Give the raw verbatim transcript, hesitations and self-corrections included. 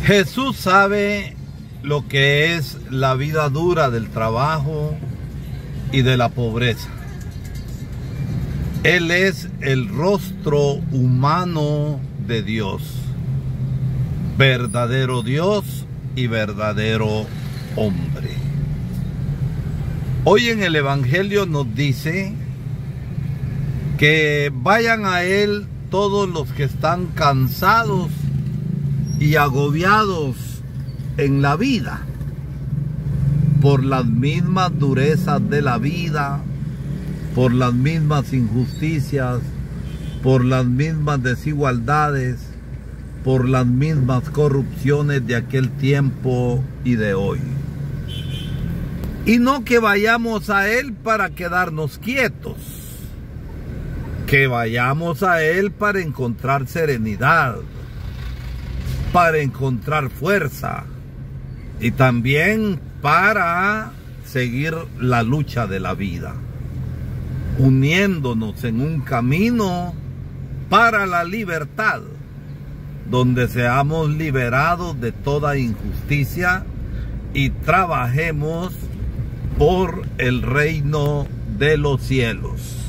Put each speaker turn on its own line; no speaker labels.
Jesús sabe lo que es la vida dura del trabajo y de la pobreza. Él es el rostro humano de Dios, verdadero Dios y verdadero hombre. Hoy en el Evangelio nos dice que vayan a Él todos los que están cansados y agobiados en la vida por las mismas durezas de la vida, por las mismas injusticias, por las mismas desigualdades, por las mismas corrupciones de aquel tiempo y de hoy. Y no que vayamos a Él para quedarnos quietos, que vayamos a Él para encontrar serenidad, para encontrar fuerza y también para seguir la lucha de la vida, uniéndonos en un camino para la libertad, donde seamos liberados de toda injusticia y trabajemos por el reino de los cielos.